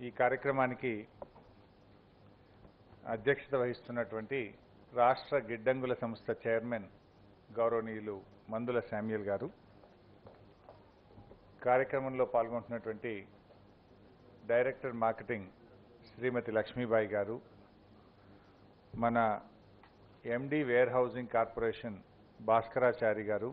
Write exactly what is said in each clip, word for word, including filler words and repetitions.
కార్యక్రమానికి అధ్యక్షత వహిస్తున్నటువంటి రాష్ట్ర గిడ్డంగుల సంస్థ చైర్మన్ గౌరవనీయులు మందుల శామ్యూల్ గారు, కార్యక్రమంలో పాల్గొంటున్నటువంటి డైరెక్టర్ మార్కెటింగ్ శ్రీమతి లక్ష్మీబాయి గారు, మన MD warehousing corporation Bhaskarachari గారు,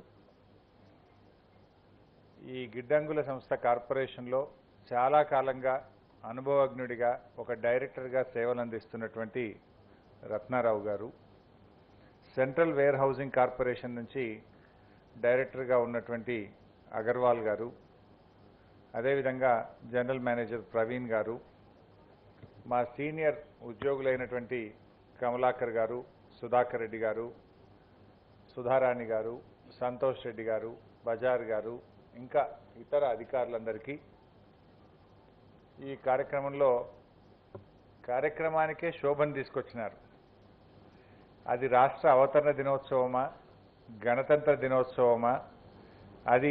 ఈ గిడ్డంగుల సంస్థ కార్పొరేషన్లో చాలా కాలంగా అనుభవజ్ఞుడిగా ఒక డైరెక్టర్గా సేవలు అందిస్తున్నటువంటి రత్నారావు గారు, సెంట్రల్ వేర్ హౌసింగ్ కార్పొరేషన్ నుంచి డైరెక్టర్గా ఉన్నటువంటి అగర్వాల్ గారు, అదేవిధంగా జనరల్ మేనేజర్ ప్రవీణ్ గారు, మా సీనియర్ ఉద్యోగులైనటువంటి కమలాకర్ గారు, సుధాకర్ రెడ్డి గారు, సుధారాణి గారు, సంతోష్ రెడ్డి గారు, బజార్ గారు, ఇంకా ఇతర అధికారులందరికీ ఈ కార్యక్రమంలో కార్యక్రమానికే శోభను తీసుకొచ్చినారు. అది రాష్ట్ర అవతరణ దినోత్సవమా, గణతంత్ర దినోత్సవమా, అది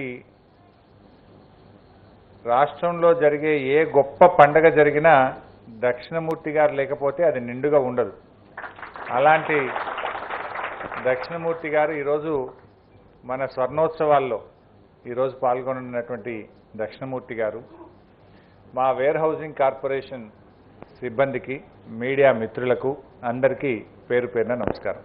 రాష్ట్రంలో జరిగే ఏ గొప్ప పండగ జరిగినా దక్షిణమూర్తి గారు లేకపోతే అది నిండుగా ఉండదు. అలాంటి దక్షిణమూర్తి గారు ఈరోజు మన స్వర్ణోత్సవాల్లో ఈరోజు పాల్గొనున్నటువంటి దక్షిణమూర్తి గారు, మా వేర్ హౌసింగ్ కార్పొరేషన్ సిబ్బందికి, మీడియా మిత్రులకు అందరికీ పేరు పేరున నమస్కారం.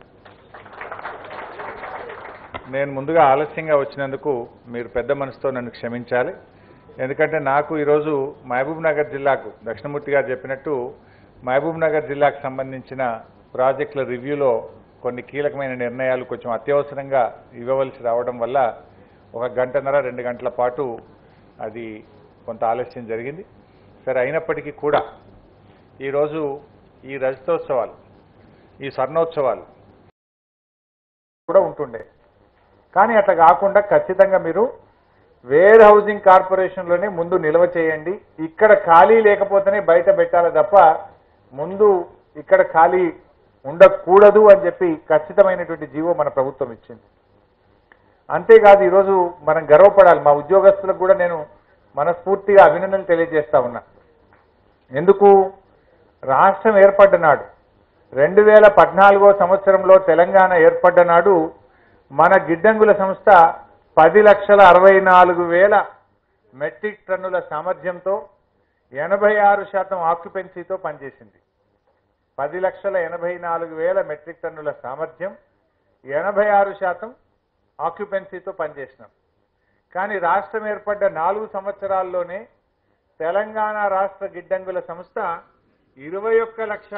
నేను ముందుగా ఆలస్యంగా వచ్చినందుకు మీరు పెద్ద మనసుతో నన్ను క్షమించాలి. ఎందుకంటే నాకు ఈరోజు మహబూబ్ నగర్ జిల్లాకు, దక్షిణమూర్తి గారు చెప్పినట్టు మహబూబ్ నగర్ జిల్లాకు సంబంధించిన ప్రాజెక్టుల రివ్యూలో కొన్ని కీలకమైన నిర్ణయాలు కొంచెం అత్యవసరంగా ఇవ్వవలసి రావడం వల్ల ఒక గంటన్నర రెండు గంటల పాటు అది కొంత ఆలస్యం జరిగింది. సరే, అయినప్పటికీ కూడా ఈరోజు ఈ రజతోత్సవాలు, ఈ స్వర్ణోత్సవాలు కూడా ఉంటుండే, కానీ అట్లా కాకుండా ఖచ్చితంగా మీరు వేర్ హౌసింగ్ కార్పొరేషన్లోనే ముందు నిల్వ చేయండి. ఇక్కడ ఖాళీ లేకపోతేనే బయట పెట్టాలి తప్ప ముందు ఇక్కడ ఖాళీ ఉండకూడదు అని చెప్పి ఖచ్చితమైనటువంటి జీవో మన ప్రభుత్వం ఇచ్చింది. అంతేకాదు ఈరోజు మనం గర్వపడాలి. మా ఉద్యోగస్తులకు కూడా నేను మనస్ఫూర్తిగా అభినందనలు తెలియజేస్తా ఉన్నా. ఎందుకు? రాష్ట్రం ఏర్పడ్డ నాడు, రెండు వేల పద్నాలుగో సంవత్సరంలో తెలంగాణ ఏర్పడ్డ నాడు మన గిడ్డంగుల సంస్థ పది లక్షల అరవై నాలుగు వేల మెట్రిక్ టన్నుల సామర్థ్యంతో ఎనభై ఆరు శాతం ఆక్యుపెన్సీతో పనిచేసింది. పది లక్షల ఎనభై నాలుగు వేల మెట్రిక్ టన్నుల సామర్థ్యం, ఎనభై ఆరు శాతం ఆక్యుపెన్సీతో పనిచేసినాం. కానీ రాష్ట్రం ఏర్పడ్డ నాలుగు సంవత్సరాల్లోనే తెలంగాణ రాష్ట్ర గిడ్డంగుల సంస్థ ఇరవై ఒక్క లక్ష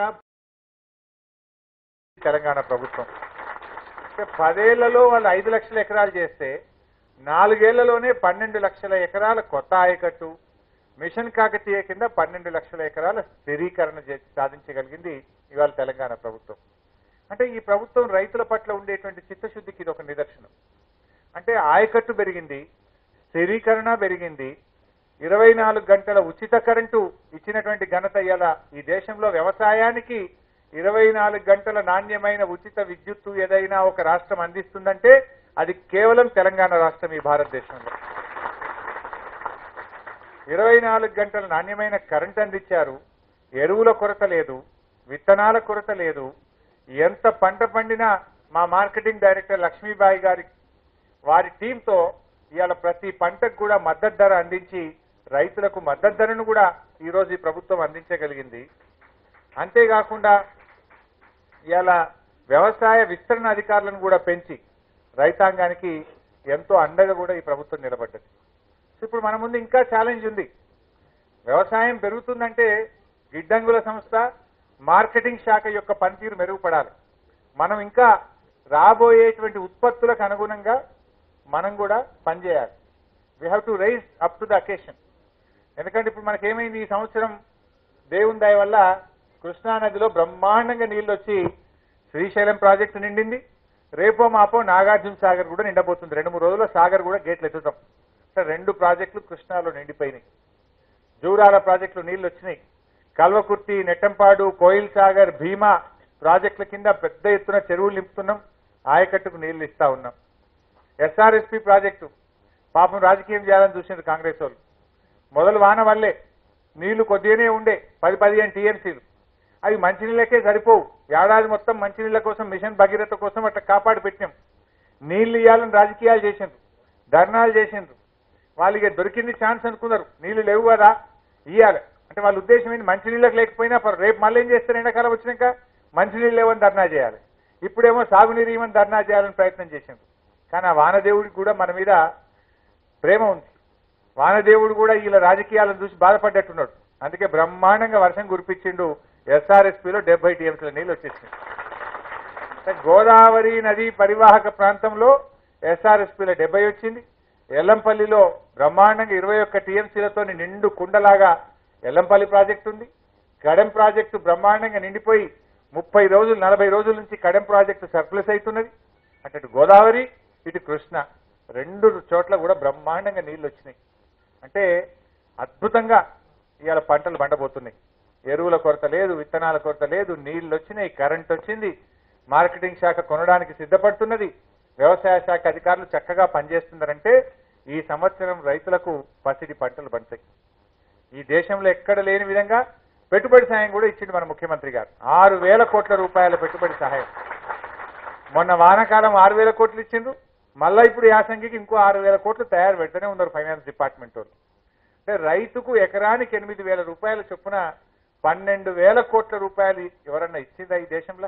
తెలంగాణ ప్రభుత్వం పదేళ్లలో వాళ్ళు ఐదు లక్షల ఎకరాలు చేస్తే నాలుగేళ్లలోనే పన్నెండు లక్షల ఎకరాల కొత్త ఆయకట్టు, మిషన్ కాకతీయ కింద పన్నెండు లక్షల ఎకరాల స్థిరీకరణ సాధించగలిగింది ఇవాళ తెలంగాణ ప్రభుత్వం. అంటే ఈ ప్రభుత్వం రైతుల పట్ల ఉండేటువంటి చిత్తశుద్ధికి ఇది ఒక నిదర్శనం. అంటే ఆయకట్టు పెరిగింది, స్థిరీకరణ పెరిగింది, ఇరవై నాలుగు గంటల ఉచిత కరెంటు ఇచ్చినటువంటి ఘనత ఇవాళ ఈ దేశంలో వ్యవసాయానికి ఇరవై నాలుగు గంటల నాణ్యమైన ఉచిత విద్యుత్తు ఏదైనా ఒక రాష్ట్రం అందిస్తుందంటే అది కేవలం తెలంగాణ రాష్ట్రం. ఈ భారతదేశంలో ఇరవై నాలుగు గంటల నాణ్యమైన కరెంట్ అందించారు. ఎరువుల కొరత లేదు, విత్తనాల కొరత లేదు. ఎంత పంట పండినా మా మార్కెటింగ్ డైరెక్టర్ లక్ష్మీబాయి గారి వారి టీంతో ఇవాళ ప్రతి పంటకు కూడా మద్దతు ధర అందించి రైతులకు మద్దతు ధరను కూడా ఈరోజు ఈ ప్రభుత్వం అందించగలిగింది. అంతేకాకుండా ఇవాళ వ్యవసాయ విస్తరణ అధికారులను కూడా పెంచి రైతాంగానికి ఎంతో అండగా కూడా ఈ ప్రభుత్వం నిలబడ్డది. ఇప్పుడు మన ముందు ఇంకా ఛాలెంజ్ ఉంది. వ్యవసాయం పెరుగుతుందంటే గిడ్డంగుల సంస్థ, మార్కెటింగ్ శాఖ యొక్క పనితీరు మెరుగుపడాలి. మనం ఇంకా రాబోయేటువంటి ఉత్పత్తులకు అనుగుణంగా మనం కూడా పనిచేయాలి. We have to rise up to the occasion. ఎందుకంటే ఇప్పుడు మనకేమైంది, ఈ సంవత్సరం దేవుని దయ వల్ల కృష్ణానదిలో బ్రహ్మాండంగా నీళ్ళు వచ్చి శ్రీశైలం ప్రాజెక్టు నిండింది. రేపో మాపో నాగార్జున సాగర్ కూడా నిండబోతుంది. రెండు మూడు రోజుల్లో సాగర్ కూడా గేట్లు ఎత్తుతాం. రెండు ప్రాజెక్టులు కృష్ణాలో నిండిపోయినాయి. జూరాల ప్రాజెక్టులు నీళ్లు వచ్చినాయి. కల్వకుర్తి, నెట్టంపాడు, కోయిల్ సాగర్, భీమా ప్రాజెక్టుల కింద పెద్ద ఎత్తున చెరువులు నింపుతున్నాం. ఆయకట్టుకు నీళ్లు ఇస్తా ఉన్నాం. ఎస్ఆర్ఎస్పీ ప్రాజెక్టు పాపం రాజకీయం చేయాలని చూసింది కాంగ్రెస్ వాళ్ళు. మొదలు వాన వల్లే నీళ్లు కొద్దిగానే ఉండే పది పదిహేను టీఎంసీలు అవి మంచినీళ్ళకే సరిపోవు ఏడాది మొత్తం మంచినీళ్ళ కోసం మిషన్ భగీరథ కోసం అట్లా కాపాడి పెట్టినాం నీళ్లు ఇవ్వాలని రాజకీయాలు చేసిండ్రు ధర్నాలు చేసిండ్రు వాళ్ళకి దొరికింది ఛాన్స్ అనుకున్నారు నీళ్లు లేవు కదా ఇవ్వాలి అంటే వాళ్ళ ఉద్దేశం ఏంటి మంచినీళ్ళకి లేకపోయినా రేపు మళ్ళీ ఏం చేస్తారు ఎండాకాలం వచ్చినాక మంచినీళ్ళు లేవని ధర్నా చేయాలి ఇప్పుడేమో సాగునీరు ఇవ్వని ధర్నా చేయాలని ప్రయత్నం చేసిండ్రు కానీ ఆ వానదేవుడికి కూడా మన మీద ప్రేమ ఉంది వానదేవుడు కూడా వీళ్ళ రాజకీయాలను చూసి బాధపడ్డట్టున్నాడు అందుకే బ్రహ్మాండంగా వర్షం కురిపించిండు ఎస్ఆర్ఎస్పీలో డెబ్బై టీఎంసీల నీళ్ళు వచ్చేసింది గోదావరి నది పరివాహక ప్రాంతంలో ఎస్ఆర్ఎస్పీలో డెబ్బై వచ్చింది ఎల్లంపల్లిలో బ్రహ్మాండంగా ఇరవై ఒక్క టీఎంసీలతో నిండు కుండలాగా ఎల్లంపల్లి ప్రాజెక్టు ఉంది కడెం ప్రాజెక్టు బ్రహ్మాండంగా నిండిపోయి ముప్పై రోజులు నలభై రోజుల నుంచి కడెం ప్రాజెక్టు సర్ప్లస్ అవుతున్నది అంటే ఇటు గోదావరి ఇటు కృష్ణ రెండు చోట్ల కూడా బ్రహ్మాండంగా నీళ్లు వచ్చినాయి అంటే అద్భుతంగా ఇవాళ పంటలు పండబోతున్నాయి ఎరువుల కొరత లేదు విత్తనాల కొరత లేదు నీళ్లు వచ్చినాయి కరెంట్ వచ్చింది మార్కెటింగ్ శాఖ కొనడానికి సిద్ధపడుతున్నది వ్యవసాయ శాఖ అధికారులు చక్కగా పనిచేస్తున్నారంటే ఈ సంవత్సరం రైతులకు పసిడి పంటలు పండుతాయి ఈ దేశంలో ఎక్కడ లేని విధంగా పెట్టుబడి సాయం కూడా ఇచ్చింది మన ముఖ్యమంత్రి గారు ఆరు వేల కోట్ల రూపాయల పెట్టుబడి సహాయం మొన్న వానాకాలం ఆరు వేల కోట్లు ఇచ్చిండ్రు మళ్ళా ఇప్పుడు యాసంగికి ఇంకో ఆరు వేల కోట్లు తయారు పెడుతూనే ఉన్నారు ఫైనాన్స్ డిపార్ట్మెంట్ వాళ్ళు అంటే రైతుకు ఎకరానికి ఎనిమిది వేల రూపాయల చొప్పున పన్నెండు వేల కోట్ల రూపాయలు ఎవరన్నా ఇచ్చిందా ఈ దేశంలో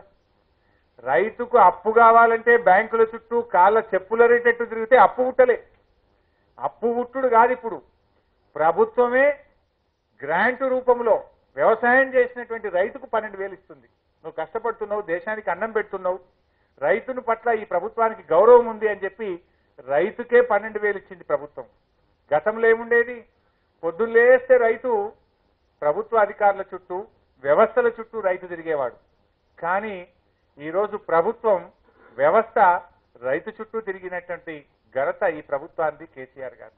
రైతుకు అప్పు కావాలంటే బ్యాంకుల చుట్టూ కాళ్ళ చెప్పుల రేటెట్టు తిరిగితే అప్పు ఉట్టలే అప్పు ఉట్టుడు కాదు ఇప్పుడు ప్రభుత్వమే గ్రాంట్ రూపంలో వ్యవసాయం చేసినటువంటి రైతుకు పన్నెండు వేలు ఇస్తుంది నువ్వు కష్టపడుతున్నావు దేశానికి అన్నం పెడుతున్నావు రైతును పట్ల ఈ ప్రభుత్వానికి గౌరవం ఉంది అని చెప్పి రైతుకే పన్నెండు వేలు ఇచ్చింది ప్రభుత్వం గతంలో ఏముండేది పొద్దున్నేస్తే రైతు ప్రభుత్వ అధికారుల చుట్టూ వ్యవస్థల చుట్టూ రైతు తిరిగేవాడు కానీ ఈరోజు ప్రభుత్వం వ్యవస్థ రైతు చుట్టూ తిరిగినటువంటి ఘనత ఈ ప్రభుత్వానికి కేసీఆర్ గారు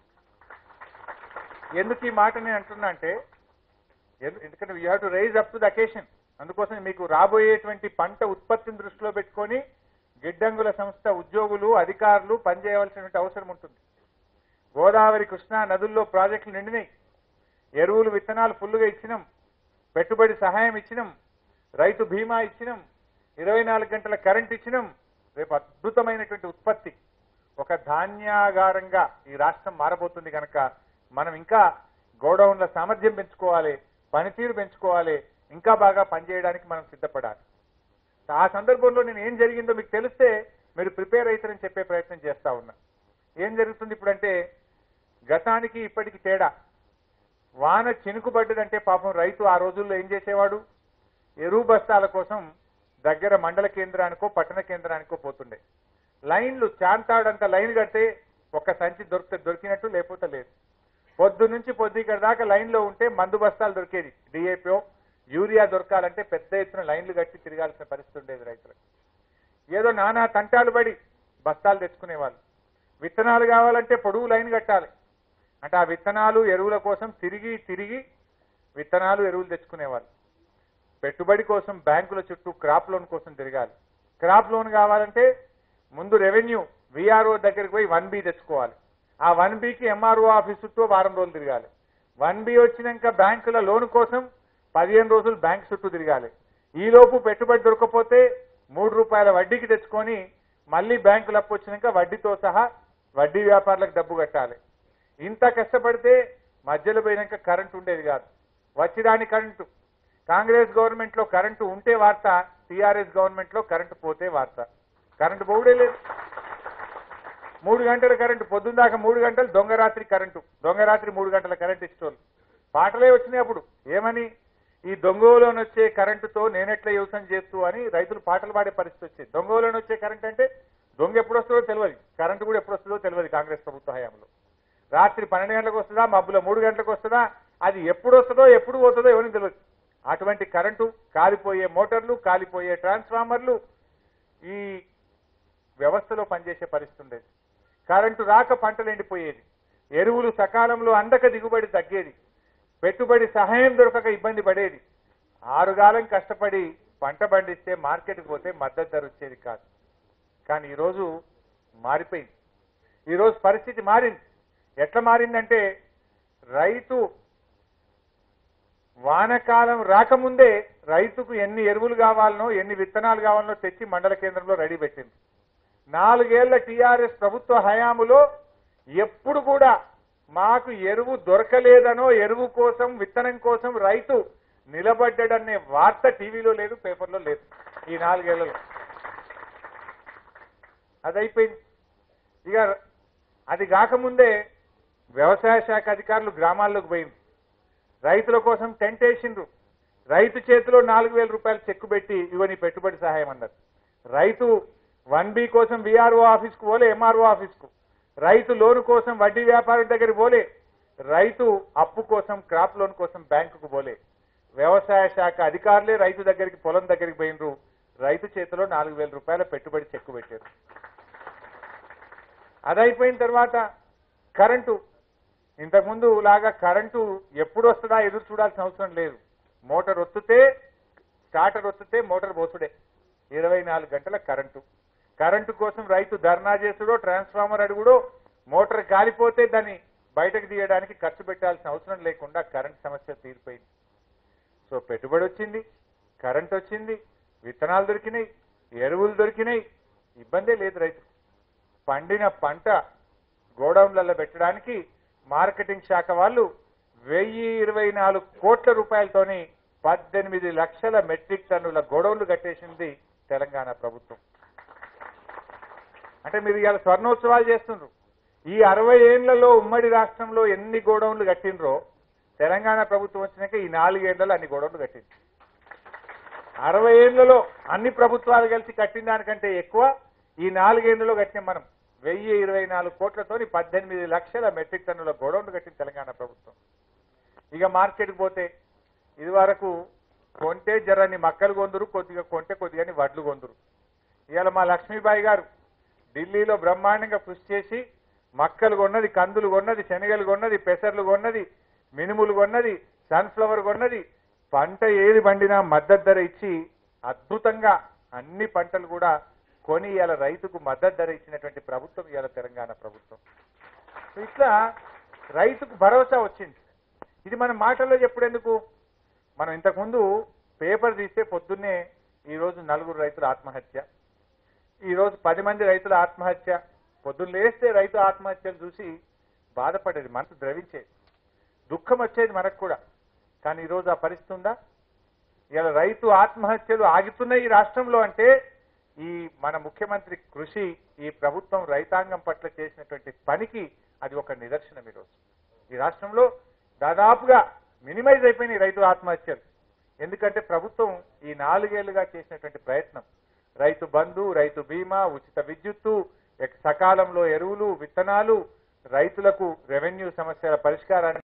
ఎందుకు ఈ మాట నేను అంటున్నా అంటే ఎందుకంటే you have to rise up to the occasion అందుకోసం మీకు రాబోయేటువంటి పంట ఉత్పత్తిని దృష్టిలో పెట్టుకొని గిడ్డంగుల సంస్థ ఉద్యోగులు అధికారులు పనిచేయవలసినటువంటి అవసరం ఉంటుంది గోదావరి కృష్ణా నదుల్లో ప్రాజెక్టులు నిండినాయి ఎరువులు విత్తనాలు ఫుల్లుగా ఇచ్చినాం పెట్టుబడి సహాయం ఇచ్చినాం రైతు బీమా ఇచ్చినాం ఇరవై నాలుగు గంటల కరెంట్ ఇచ్చినాం రేపు అద్భుతమైనటువంటి ఉత్పత్తి ఒక ధాన్యాగారంగా ఈ రాష్ట్రం మారబోతుంది కనుక మనం ఇంకా గోడౌన్ల సామర్థ్యం పెంచుకోవాలి పనితీరు పెంచుకోవాలి ఇంకా బాగా పనిచేయడానికి మనం సిద్ధపడాలి ఆ సందర్భంలో నేను ఏం జరిగిందో మీకు తెలిస్తే మీరు ప్రిపేర్ అవుతారని చెప్పే ప్రయత్నం చేస్తా ఉన్నా ఏం జరుగుతుంది ఇప్పుడంటే గతానికి ఇప్పటికి తేడా వాన చినుకుపడ్డదంటే పాపం రైతు ఆ రోజుల్లో ఏం చేసేవాడు ఎరువు బస్తాల కోసం దగ్గర మండల కేంద్రానికో పట్టణ కేంద్రానికో పోతుండే లైన్లు చాంతాడంత లైన్ కడితే ఒక సంచి దొరికితే దొరికినట్టు లేకపోతే లేదు పొద్దు నుంచి పొద్దు ఇక్కడ దాకా లైన్లో ఉంటే మందు బస్తాలు దొరికేది డిఏపీ యూరియా దొరకాలంటే పెద్ద ఎత్తున లైన్లు కట్టి తిరగాల్సిన పరిస్థితి ఉండేది రైతులకు ఏదో నానా తంటాలు పడి బస్తాలు తెచ్చుకునేవాళ్ళు విత్తనాలు కావాలంటే పొడుగు లైన్ కట్టాలి అంటే ఆ విత్తనాలు ఎరువుల కోసం తిరిగి తిరిగి విత్తనాలు ఎరువులు తెచ్చుకునేవాళ్ళు పెట్టుబడి కోసం బ్యాంకుల చుట్టూ క్రాప్ లోన్ కోసం తిరగాలి క్రాప్ లోన్ కావాలంటే ముందు రెవెన్యూ విఆర్ఓ దగ్గరికి పోయి వన్ బి తెచ్చుకోవాలి ఆ వన్ బికి ఎంఆర్ఓ ఆఫీస్ చుట్టూ వారం రోజులు తిరగాలి వన్ బి వచ్చినాక బ్యాంకుల లోన్ కోసం పదిహేను రోజులు బ్యాంక్ చుట్టూ తిరగాలి ఈలోపు పెట్టుబడి దొరకపోతే మూడు రూపాయల వడ్డీకి తెచ్చుకొని మళ్ళీ బ్యాంకులు అప్పు వచ్చినాక వడ్డీతో సహా వడ్డీ వ్యాపారులకు డబ్బు కట్టాలి ఇంత కష్టపడితే మధ్యలో పోయినాక కరెంటు ఉండేది కాదు వచ్చిరాని కరెంటు కాంగ్రెస్ గవర్నమెంట్లో కరెంటు ఉంటే వార్త టీఆర్ఎస్ గవర్నమెంట్లో కరెంటు పోతే వార్త కరెంటు పోవుడే లేదు మూడు గంటల కరెంటు పొద్దున్న దాకా మూడు గంటలు దొంగరాత్రి కరెంటు దొంగరాత్రి మూడు గంటల కరెంటు ఇచ్చేవాళ్ళు పాటలే వచ్చినాయి అప్పుడు ఏమని ఈ దొంగలోని వచ్చే కరెంటుతో నేనెట్లా వ్యవసాయం చేస్తూ అని రైతులు పాటలు పాడే పరిస్థితి వచ్చేది దొంగలోని వచ్చే కరెంట్ అంటే దొంగ ఎప్పుడు వస్తుందో తెలియదు కరెంటు కూడా ఎప్పుడు వస్తుందో తెలియదు కాంగ్రెస్ ప్రభుత్వ హయాంలో రాత్రి పన్నెండు గంటలకు వస్తుందా మబ్బులో మూడు గంటలకు వస్తుందా అది ఎప్పుడు వస్తుందో ఎప్పుడు పోతుందో ఎవరికి తెలియదు అటువంటి కరెంటు కాలిపోయే మోటార్లు కాలిపోయే ట్రాన్స్ఫార్మర్లు ఈ వ్యవస్థలో పనిచేసే పరిస్థితి ఉండేది కరెంటు రాక పంటలు ఎండిపోయేది ఎరువులు సకాలంలో అందక దిగుబడి తగ్గేది పెట్టుబడి సహాయం దొరకక ఇబ్బంది పడేది ఆరుగాలం కష్టపడి పంట పండిస్తే మార్కెట్కి పోతే మద్దతు ధర వచ్చేది కాదు కానీ ఈరోజు మారిపోయింది ఈరోజు పరిస్థితి మారింది ఎట్లా మారిందంటే రైతు వానకాలం రాకముందే రైతుకు ఎన్ని ఎరువులు కావాలనో ఎన్ని విత్తనాలు కావాలనో తెచ్చి మండల కేంద్రంలో రెడీ పెట్టింది. నాలుగేళ్ల టీఆర్ఎస్ ప్రభుత్వ హయాములో ఎప్పుడు కూడా మాకు ఎరువు దొరకలేదనో ఎరువు కోసం విత్తనం కోసం రైతు నిలబడ్డాడనే వార్త టీవీలో లేదు, పేపర్లో లేదు. ఈ నాలుగేళ్లలో అదైపోయింది. ఇక అది కాకముందే వ్యవసాయ శాఖ అధికారులు గ్రామాల్లోకి పోయింది. రైతుల కోసం టెంట్ వేసిండ్రు. రైతు చేతిలో నాలుగు వేల రూపాయలు చెక్కు పెట్టి ఇవన్నీ పెట్టుబడి సహాయం అన్నారు. రైతు వన్ బి కోసం విఆర్ఓ ఆఫీస్కు పోలే, ఎంఆర్ఓ ఆఫీస్కు. రైతు లోను కోసం వడ్డీ వ్యాపారం దగ్గరికి పోలే. రైతు అప్పు కోసం క్రాప్ లోన్ కోసం బ్యాంకుకు పోలే. వ్యవసాయ శాఖ అధికారులే రైతు దగ్గరికి పొలం దగ్గరికి పోయినరు. రైతు చేతిలో నాలుగు వేల రూపాయల పెట్టుబడి చెక్కు పెట్టారు. అదైపోయిన తర్వాత కరెంటు, ఇంతకుముందు లాగా కరెంటు ఎప్పుడు వస్తుందా ఎదురు చూడాల్సిన అవసరం లేదు. మోటార్ ఒత్తితే స్టార్టర్ ఒత్తితే మోటార్ పోతుడే. ఇరవై నాలుగు గంటల కరెంటు. కరెంటు కోసం రైతు ధర్నా చేసుడో ట్రాన్స్ఫార్మర్ అడుగుడో, మోటార్ కాలిపోతే దాన్ని బయటకు తీయడానికి ఖర్చు పెట్టాల్సిన అవసరం లేకుండా కరెంటు సమస్య తీరిపోయింది. సో పెట్టుబడి వచ్చింది, కరెంట్ వచ్చింది, విత్తనాలు దొరికినాయి, ఎరువులు దొరికినాయి, ఇబ్బందే లేదు రైతు. పండిన పంట గోడౌన్లలో పెట్టడానికి మార్కెటింగ్ శాఖ వాళ్ళు వెయ్యి ఇరవై నాలుగు కోట్ల రూపాయలతోని పద్దెనిమిది లక్షల మెట్రిక్ టన్నుల గోడౌన్లు కట్టేసింది తెలంగాణ ప్రభుత్వం. అంటే మీరు ఇవాళ స్వర్ణోత్సవాలు చేస్తుండ్రు. ఈ అరవై ఏళ్లలో ఉమ్మడి రాష్ట్రంలో ఎన్ని గోడౌన్లు కట్టినరో తెలంగాణ ప్రభుత్వం వచ్చినాక ఈ నాలుగేళ్లలో అన్ని గోడౌన్లు కట్టింది. అరవై ఏళ్లలో అన్ని ప్రభుత్వాలు కలిసి కట్టిన దానికంటే ఎక్కువ ఈ నాలుగేళ్లలో కట్టిన మనం వెయ్యి ఇరవై నాలుగు కోట్లతోని పద్దెనిమిది లక్షల మెట్రిక్ టన్నుల గోడౌన్లు కట్టింది తెలంగాణ ప్రభుత్వం. ఇక మార్కెట్కి పోతే ఇది వరకు కొంటే జరని మక్కలు కొందరు, కొద్దిగా కొంటే కొద్దిగాని వడ్లు కొందరు. ఇవాళ మా లక్ష్మీబాయి గారు ఢిల్లీలో బ్రహ్మాండంగా కృషి చేసి మక్కలు కొన్నది, కందులు కొన్నది, శనగలు కొన్నది, పెసర్లు కొన్నది, మినుములు కొన్నది, సన్ఫ్లవర్ కొన్నది. పంట ఏది పండినా మద్దతు ధర ఇచ్చి అద్భుతంగా అన్ని పంటలు కూడా కొని ఇవాళ రైతుకు మద్దతు ధర ఇచ్చినటువంటి ప్రభుత్వం ఇవాళ తెలంగాణ ప్రభుత్వం. ఇట్లా రైతుకు భరోసా వచ్చింది. ఇది మన మాటల్లో చెప్పుడెందుకు? మనం ఇంతకుముందు పేపర్ తీస్తే పొద్దున్నే ఈరోజు నలుగురు రైతుల ఆత్మహత్య, ఈరోజు పది మంది రైతుల ఆత్మహత్య. పొద్దున్న లేస్తే రైతు ఆత్మహత్యలు చూసి బాధపడేది, మనసు ద్రవించేది, దుఃఖం వచ్చేది మనకు కూడా. కానీ ఈరోజు ఆ పరిస్థితి ఉందా? ఇలా రైతు ఆత్మహత్యలు ఆగుతున్నాయి ఈ రాష్ట్రంలో అంటే ఈ మన ముఖ్యమంత్రి కృషి, ఈ ప్రభుత్వం రైతాంగం పట్ల చేసినటువంటి పనికి అది ఒక నిదర్శనం. ఈరోజు ఈ రాష్ట్రంలో దాదాపుగా మినిమైజ్ అయిపోయినాయి రైతు ఆత్మహత్యలు. ఎందుకంటే ప్రభుత్వం ఈ నాలుగేళ్లుగా చేసినటువంటి ప్రయత్నం, రైతు బంధు, రైతు బీమా, ఉచిత విద్యుత్తు, సకాలంలో ఎరువులు, విత్తనాలు, రైతులకు రెవెన్యూ సమస్యల పరిష్కారాన్ని.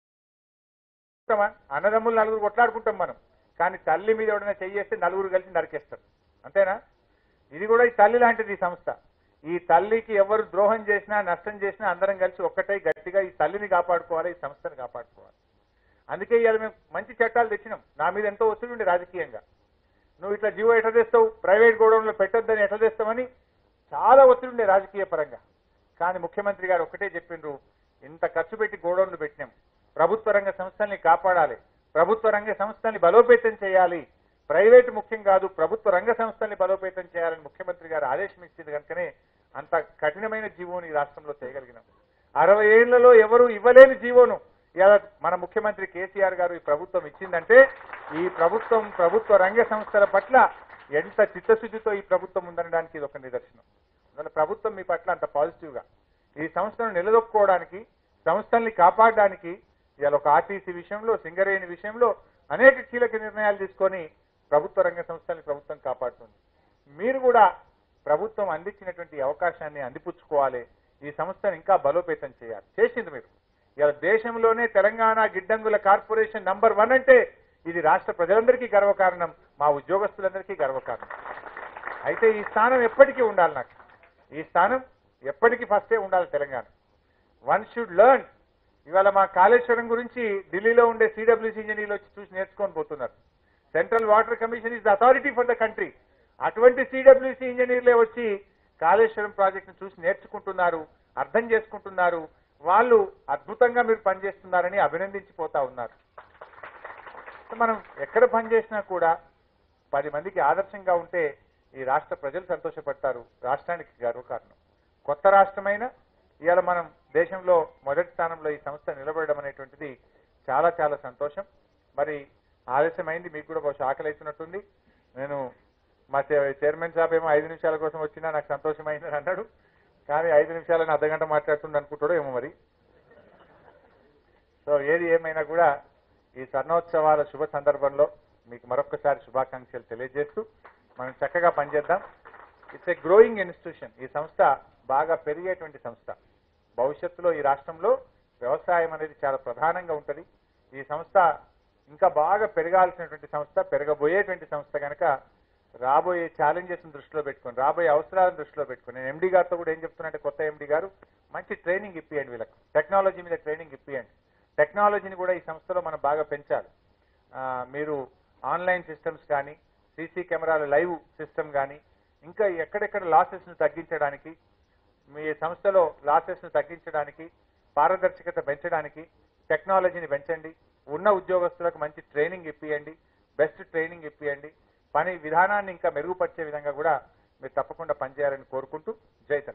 అన్నదమ్ములు నలుగురు కొట్లాడుకుంటాం మనం, కానీ తల్లి మీద ఎవరైనా చెయ్యేస్తే నలుగురు కలిసి నరికేస్తారు, అంతేనా? ఇది కూడా ఈ తల్లి లాంటిది ఈ సంస్థ. ఈ తల్లికి ఎవరు ద్రోహం చేసినా నష్టం చేసినా అందరం కలిసి ఒక్కటై గట్టిగా ఈ తల్లిని కాపాడుకోవాలి, ఈ సంస్థను కాపాడుకోవాలి. అందుకే ఇవాళ మేము మంచి చట్టాలు తెచ్చినాం. నా మీద ఎంతో ఒత్తిడి ఉండే రాజకీయంగా, నువ్వు ఇట్లా జీవో ఎట్లా తెస్తావు, ప్రైవేట్ గోడౌన్లో పెట్టొద్దని ఎట్లా తెస్తామని చాలా ఒత్తిడి ఉండే రాజకీయ పరంగా. కానీ ముఖ్యమంత్రి గారు ఒక్కటే చెప్పిండ్రు, ఇంత ఖర్చు పెట్టి గోడౌన్లు పెట్టినాం, ప్రభుత్వ రంగ సంస్థల్ని కాపాడాలి, ప్రభుత్వ రంగ సంస్థల్ని బలోపేతం చేయాలి, ప్రైవేట్ ముఖ్యం కాదు, ప్రభుత్వ రంగ సంస్థల్ని బలోపేతం చేయాలని ముఖ్యమంత్రి గారు ఆదేశం ఇచ్చింది కనుకనే అంత కఠినమైన జీవోను ఈ రాష్ట్రంలో చేయగలిగినాం. అరవై ఏళ్లలో ఎవరు ఇవ్వలేని జీవోను ఇలా మన ముఖ్యమంత్రి కేసీఆర్ గారు ఈ ప్రభుత్వం ఇచ్చిందంటే ఈ ప్రభుత్వం ప్రభుత్వ రంగ సంస్థల పట్ల ఎంత చిత్తశుద్ధితో ఈ ప్రభుత్వం ఉందనడానికి ఇది ఒక నిదర్శనం. అందువల్ల ప్రభుత్వం మీ పట్ల అంత పాజిటివ్గా ఈ సంస్థను నిలదొక్కుకోవడానికి, సంస్థల్ని కాపాడడానికి ఇవాళ ఒక ఆర్టీసీ విషయంలో, సింగరేణి విషయంలో అనేక కీలక నిర్ణయాలు తీసుకొని ప్రభుత్వ రంగ సంస్థల్ని ప్రభుత్వం కాపాడుతుంది. మీరు కూడా ప్రభుత్వం అందించినటువంటి అవకాశాన్ని అందిపుచ్చుకోవాలి, ఈ సంస్థను ఇంకా బలోపేతం చేయాలి. చేసింది మీరు. ఇవాళ దేశంలోనే తెలంగాణ గిడ్డంగుల కార్పొరేషన్ నంబర్ వన్ అంటే ఇది రాష్ట్ర ప్రజలందరికీ గర్వకారణం, మా ఉద్యోగస్తులందరికీ గర్వకారణం. అయితే ఈ స్థానం ఎప్పటికీ ఉండాలి, నాకు ఈ స్థానం ఎప్పటికీ ఫస్టే ఉండాలి తెలంగాణ. One should learn. ఇవాళ మా కాళేశ్వరం గురించి ఢిల్లీలో ఉండే సిడబ్ల్యూసీ ఇంజనీర్లు వచ్చి చూసి నేర్చుకొని పోతున్నారు. Central water commission is the authority for the country. అటువంటి సిడబ్ల్యూసీ ఇంజనీర్లే వచ్చి కాళేశ్వరం ప్రాజెక్టును చూసి నేర్చుకుంటున్నారు, అర్థం చేసుకుంటున్నారు. వాళ్ళు అద్భుతంగా మీరు పనిచేస్తున్నారని అభినందించిపోతా ఉన్నారు. మనం ఎక్కడ పనిచేసినా కూడా పది మందికి ఆదర్శంగా ఉంటే ఈ రాష్ట్ర ప్రజలు సంతోషపడతారు, రాష్ట్రానికి గర్వకారణం. కొత్త రాష్ట్రమైన ఇవాళ మనం దేశంలో మొదటి స్థానంలో ఈ సంస్థ నిలబడడం అనేటువంటిది చాలా చాలా సంతోషం. మరి ఆలస్యమైంది, మీకు కూడా బహుశా ఆకలి అవుతున్నట్టుంది. నేను మా చైర్మన్ సాబ్ ఏమో ఐదు నిమిషాల కోసం వచ్చినా నాకు సంతోషమైందని అన్నాడు, కానీ ఐదు నిమిషాలని అర్ధగంట మాట్లాడుతుండ అనుకుంటాడో ఏమో మరి. సో ఏది ఏమైనా కూడా ఈ స్వర్ణోత్సవాల శుభ సందర్భంలో మీకు మరొకసారి శుభాకాంక్షలు తెలియజేస్తూ మనం చక్కగా పనిచేద్దాం. It's a growing institution. ఈ సంస్థ బాగా పెరిగేటువంటి సంస్థ. భవిష్యత్తులో ఈ రాష్ట్రంలో వ్యవసాయం అనేది చాలా ప్రధానంగా ఉంటుంది. ఈ సంస్థ ఇంకా బాగా పెరగాల్సినటువంటి సంస్థ, పెరగబోయేటువంటి సంస్థ కనుక రాబోయే ఛాలెంజెస్ దృష్టిలో పెట్టుకొని, రాబోయే అవసరాలను దృష్టిలో పెట్టుకొని నేను ఎండీ గారితో కూడా ఏం చెప్తున్నా, కొత్త ఎండీ గారు మంచి ట్రైనింగ్ ఇప్పియండి, వీళ్ళకి టెక్నాలజీ మీద ట్రైనింగ్ ఇప్పియండి. టెక్నాలజీని కూడా ఈ సంస్థలో మనం బాగా పెంచాలి. మీరు ఆన్లైన్ సిస్టమ్స్ కానీ, సీసీ కెమెరాల లైవ్ సిస్టమ్ కానీ, ఇంకా ఎక్కడెక్కడ లాసెస్ను తగ్గించడానికి, మీ సంస్థలో లాసెస్ను తగ్గించడానికి, పారదర్శకత పెంచడానికి టెక్నాలజీని పెంచండి. ఉన్న ఉద్యోగస్తులకు మంచి ట్రైనింగ్ ఇప్పియండి, బెస్ట్ ట్రైనింగ్ ఇప్పియండి. పని విధానాన్ని ఇంకా మెరుగుపరిచే విధంగా కూడా మీరు తప్పకుండా పనిచేయాలని కోరుకుంటూ జై తెలంగాణ.